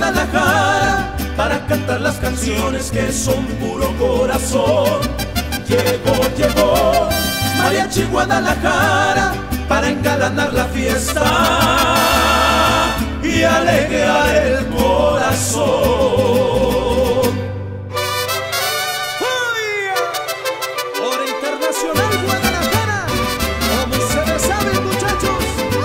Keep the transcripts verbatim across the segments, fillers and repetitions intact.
Guadalajara para cantar las canciones que son puro corazón. Llegó, llegó Mariachi Guadalajara para engalanar la fiesta y alegrar el corazón. Hora Internacional Guadalajara, como se le sabe, muchachos.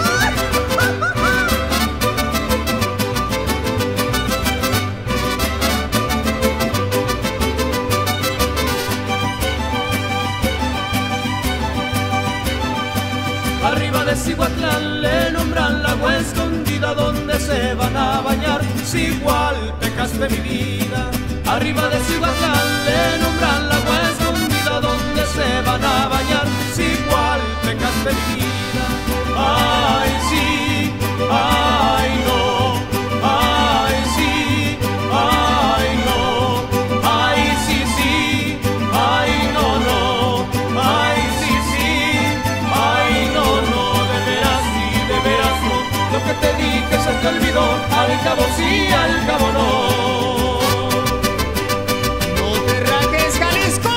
Arriba de Cihuatlán le nombran la agua escondida donde se van a bañar Cigualtecas de mi vida. Arriba de Cihuatlán le nombran la agua escondida donde se van a bañar Cigualtecas de mi vida. Ay sí, ay no, ay sí, ay no, ay sí sí, ay no no, ay sí sí, ay no no, de veras sí, de veras no. Lo que te dije se te olvidó, al cabo sí, al cabo no. ¡No te rajes, Jalisco!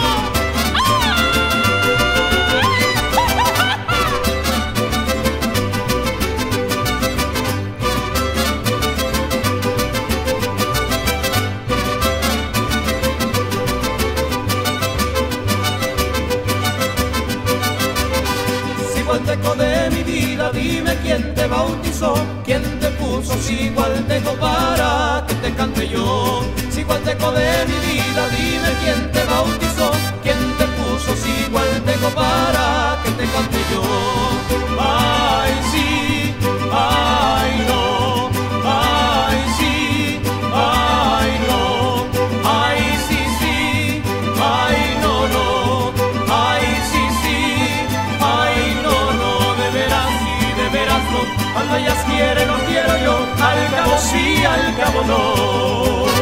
Cigualteco de mi vida, dime quién te bautizó, quién te puso Cigualteco para que te cante yo. Cigualteco de mi vida, dime quién te bautizó, quién te puso Cigualteco para que te cante yo. Ay sí, ay no, ay sí, ay no, ay sí sí, ay no no, ay sí sí, ay no no, de veras sí, de veras no. Cuando ellas quieren no quiero yo, al cabo sí, al cabo no.